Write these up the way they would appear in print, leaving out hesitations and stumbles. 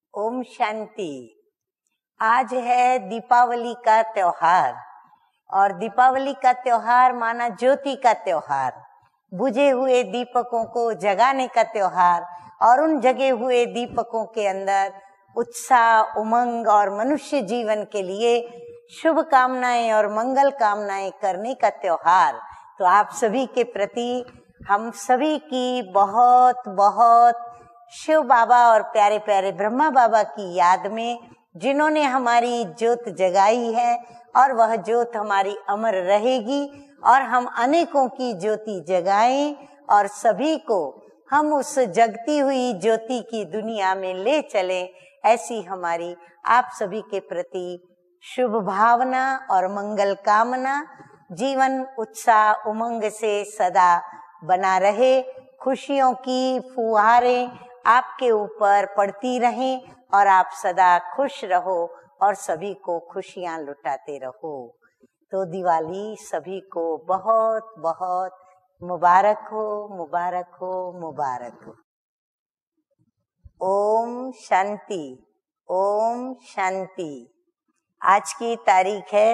ओम शांति। आज है दीपावली का त्योहार और दीपावली का त्योहार माना ज्योति का त्योहार, बुझे हुए दीपकों को जगाने का त्योहार और उन जगे हुए दीपकों के अंदर उत्साह, उमंग और मनुष्य जीवन के लिए शुभ कामनाएं और मंगल कामनाएं करने का त्योहार। तो आप सभी के प्रति हम सभी की बहुत बहुत शिव बाबा और प्यारे प्यारे ब्रह्मा बाबा की याद में, जिन्होंने हमारी ज्योत जगाई है और वह ज्योत हमारी अमर रहेगी और हम अनेकों की ज्योति जगाएं और सभी को हम उस जगती हुई ज्योति की दुनिया में ले चलें। ऐसी हमारी आप सभी के प्रति शुभ भावना और मंगल कामना। जीवन उत्साह उमंग से सदा बना रहे, खुशियों की फुहारें आपके ऊपर पड़ती रहें और आप सदा खुश रहो और सभी को खुशियां लुटाते रहो। तो दिवाली सभी को बहुत बहुत मुबारक हो, मुबारक हो, मुबारक हो। ओम शांति, ओम शांति। आज की तारीख है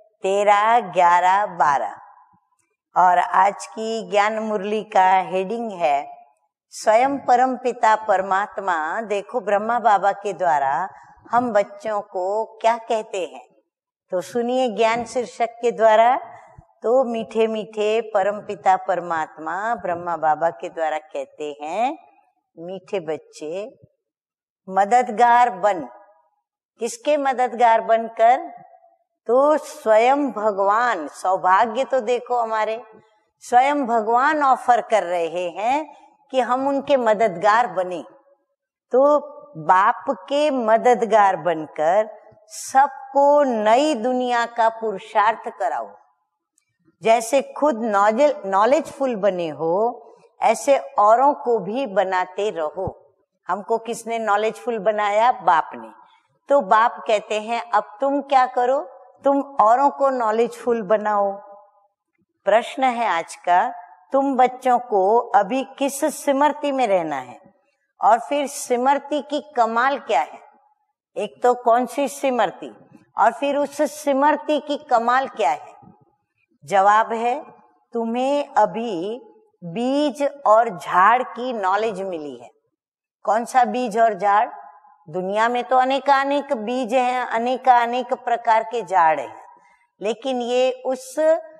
13/11/12 और आज की ज्ञान मुरली का हेडिंग है स्वयं परम पिता परमात्मा। देखो ब्रह्मा बाबा के द्वारा हम बच्चों को क्या कहते हैं, तो सुनिए ज्ञान शीर्षक के द्वारा। तो मीठे मीठे परम पिता परमात्मा ब्रह्मा बाबा के द्वारा कहते हैं, मीठे बच्चे मददगार बन। किसके मददगार बनकर? तो स्वयं भगवान। सौभाग्य तो देखो हमारे स्वयं भगवान ऑफर कर रहे हैं कि हम उनके मददगार बने। तो बाप के मददगार बनकर सबको नई दुनिया का पुरुषार्थ कराओ। जैसे खुद नॉलेजफुल बने हो, ऐसे औरों को भी बनाते रहो। हमको किसने नॉलेजफुल बनाया? बाप ने। तो बाप कहते हैं अब तुम क्या करो, तुम औरों को नॉलेजफुल बनाओ। प्रश्न है आज का, तुम बच्चों को अभी किस स्मृति में रहना है और फिर स्मृति की कमाल क्या है? एक तो कौन सी स्मृति और फिर उस स्मृति की कमाल क्या है? जवाब है तुम्हें अभी बीज और झाड़ की नॉलेज मिली है। कौन सा बीज और झाड़? दुनिया में तो अनेक बीज हैं, अनेक प्रकार के झाड़ हैं, लेकिन ये उस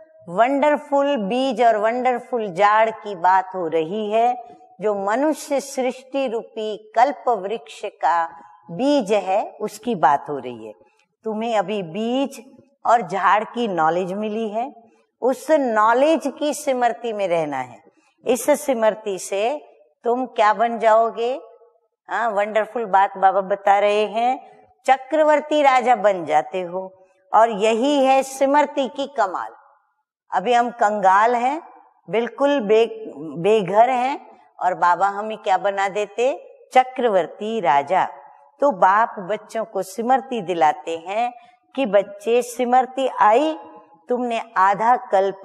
वंडरफुल बीज और वंडरफुल झाड़ की बात हो रही है जो मनुष्य सृष्टि रूपी कल्प वृक्ष का बीज है, उसकी बात हो रही है। तुम्हें अभी बीज और झाड़ की नॉलेज मिली है, उस नॉलेज की स्मृति में रहना है। इस स्मृति से तुम क्या बन जाओगे? हाँ, वंडरफुल बात बाबा बता रहे हैं, चक्रवर्ती राजा बन जाते हो। और यही है स्मृति की कमाल। अभी हम कंगाल हैं, बिल्कुल बेघर हैं और बाबा हमें क्या बना देते? चक्रवर्ती राजा। तो बाप बच्चों को स्मृति दिलाते हैं कि बच्चे स्मृति आई, तुमने आधा कल्प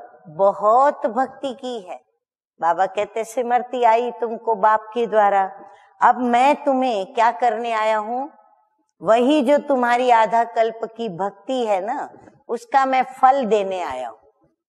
बहुत भक्ति की है। बाबा कहते स्मृति आई तुमको बाप के द्वारा, अब मैं तुम्हें क्या करने आया हूँ? वही जो तुम्हारी आधा कल्प की भक्ति है ना, उसका मैं फल देने आया हूँ।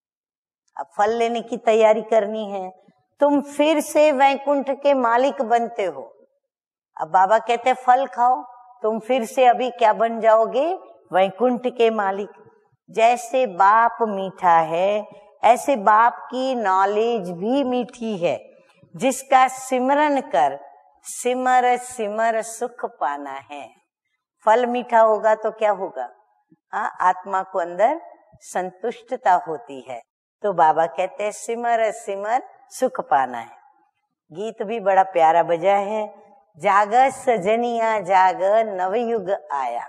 अब फल लेने की तैयारी करनी है। तुम फिर से वैकुंठ के मालिक बनते हो। अब बाबा कहते फल खाओ, तुम फिर से अभी क्या बन जाओगे? वैकुंठ के मालिक। जैसे बाप मीठा है, ऐसे बाप की नॉलेज भी मीठी है, जिसका सिमरन कर सिमर सिमर सुख पाना है। फल मीठा होगा तो क्या होगा? हाँ, आत्मा को अंदर संतुष्टता होती है। तो बाबा कहते हैं सिमर सिमर सुख पाना है। गीत भी बड़ा प्यारा बजा है, जाग सजनिया जाग नवयुग आया।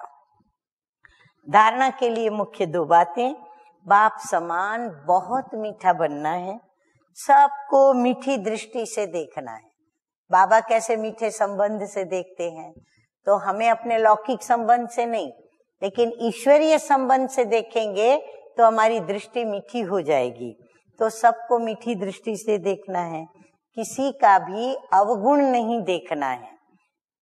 धारणा के लिए मुख्य 2 बातें। बाप समान बहुत मीठा बनना है, सबको मीठी दृष्टि से देखना है। बाबा कैसे मीठे संबंध से देखते हैं? तो हमें अपने लौकिक संबंध से नहीं, लेकिन ईश्वरीय संबंध से देखेंगे तो हमारी दृष्टि मीठी हो जाएगी। तो सबको मीठी दृष्टि से देखना है, किसी का भी अवगुण नहीं देखना है।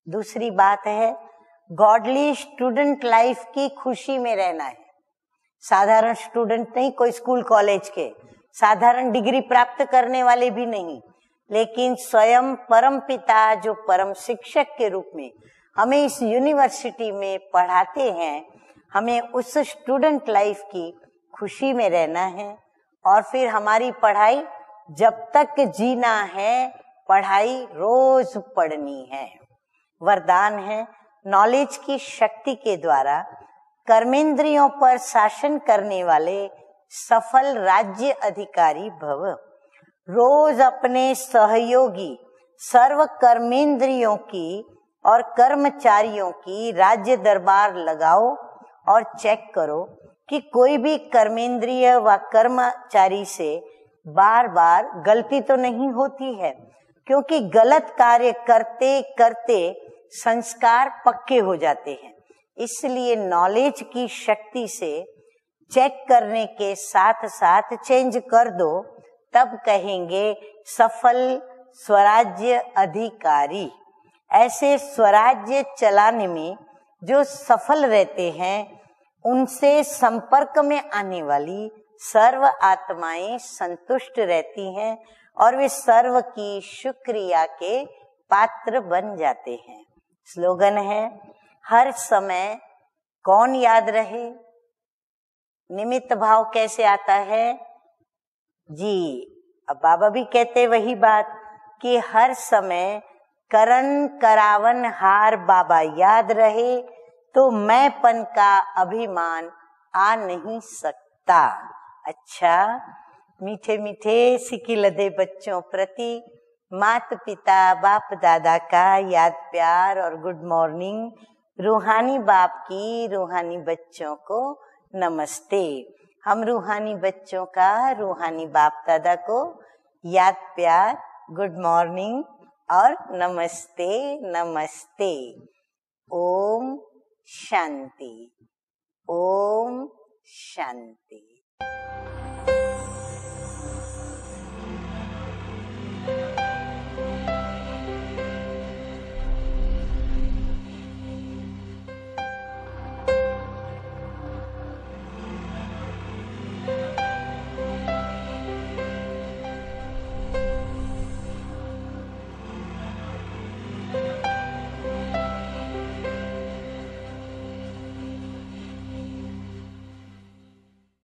दूसरी बात है गॉडली स्टूडेंट लाइफ की खुशी में रहना है। साधारण स्टूडेंट नहीं, कोई स्कूल कॉलेज के साधारण डिग्री प्राप्त करने वाले भी नहीं, लेकिन स्वयं परम पिता जो परम शिक्षक के रूप में हमें इस यूनिवर्सिटी में पढ़ाते हैं, हमें उस स्टूडेंट लाइफ की खुशी में रहना है। और फिर हमारी पढ़ाई जब तक जीना है, पढ़ाई रोज पढ़नी है। वरदान है नॉलेज की शक्ति के द्वारा कर्मेंद्रियों पर शासन करने वाले सफल राज्य अधिकारी भव। रोज अपने सहयोगी सर्व कर्मेंद्रियों की और कर्मचारियों की राज्य दरबार लगाओ और चेक करो कि कोई भी कर्मेंद्रिय व कर्मचारी से बार बार गलती तो नहीं होती है, क्योंकि गलत कार्य करते करते संस्कार पक्के हो जाते हैं। इसलिए नॉलेज की शक्ति से चेक करने के साथ साथ चेंज कर दो, तब कहेंगे सफल स्वराज्य अधिकारी। ऐसे स्वराज्य चलाने में जो सफल रहते हैं, उनसे संपर्क में आने वाली सर्व आत्माएं संतुष्ट रहती हैं और वे सर्व की शुक्रिया के पात्र बन जाते हैं। स्लोगन है हर समय कौन याद रहे। निमित्त भाव कैसे आता है जी? अब बाबा भी कहते वही बात कि हर समय करन करावन हार बाबा याद रहे तो मैंपन का अभिमान आ नहीं सकता। अच्छा, मीठे मीठे सिकिलदे बच्चों प्रति माता पिता बाप दादा का याद प्यार और गुड मॉर्निंग। रूहानी बाप की रूहानी बच्चों को नमस्ते। हम रूहानी बच्चों का रूहानी बाप दादा को याद प्यार, गुड मॉर्निंग और नमस्ते नमस्ते। ओम शांति, ओम शांति।